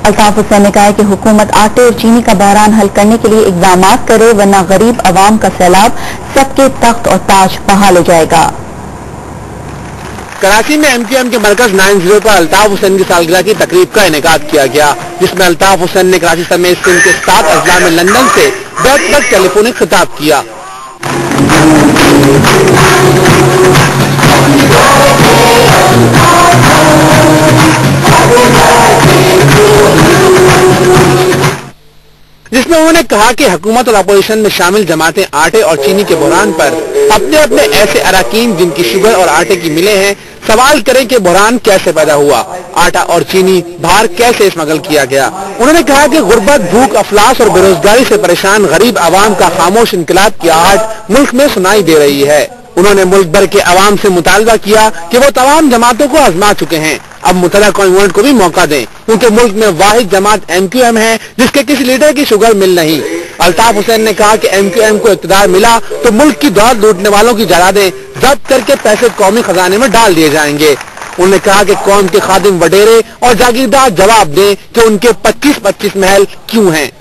الطاف حسین نے کہا ہے کہ حکومت آٹے اور چینی کا بحران حل کرنے کے لیے اقدامات کرے ورنہ غریب عوام کا سیلاب سب کے تخت اور تاج بحال ہو جائے گا۔ کراچی میں MQM کے مرکز 90 پر الطاف حسین کی سالگرہ کی تقریب کا انعقاد کیا گیا، جس میں الطاف حسین نے کراچی سمیت سندھ کے 7 اضلاع میں لندن سے back to back telephonic خطاب کیا۔ جس میں انہوں نے کہا کہ حکومت اور اپوزیشن میں شامل جماعتیں آٹے اور چینی کے بحران پر اپنے اپنے ایسے اراکین جن کی شوگر اور آٹے کی ملیں ہیں سوال کریں کہ بحران کیسے پیدا ہوا، آٹا اور چینی باہر کیسے اسمگل کیا گیا۔ انہوں نے کہا کہ غربت، بھوک، افلاس اور بے روزگاری سے پریشان غریب عوام کا خاموش انقلاب کی آہٹ ملک میں سنائی دے رہی ہے۔ انہوں نے ملک بھر کے عوام سے مطالبہ کیا کہ وہ تمام جماعتوں کو آزما چکے ہیں، اب متحدہ قومی ملک کو بھی موقع دیں، کیونکہ ملک میں واحد جماعت MQM ہے جس کے کسی لیڈر کی شوگر مل نہیں۔ الطاف حسین نے کہا کہ MQM کو اقتدار ملا تو ملک کی دولت لوٹنے والوں کی جائیدادیں ضبط کر کے پیسے قومی خزانے میں ڈال دیے جائیں گے۔ انہوں نے کہا کہ قوم کے خادم وڈیرے اور جاگیردار جواب دیں کہ ان کے 25 محل کیوں ہیں۔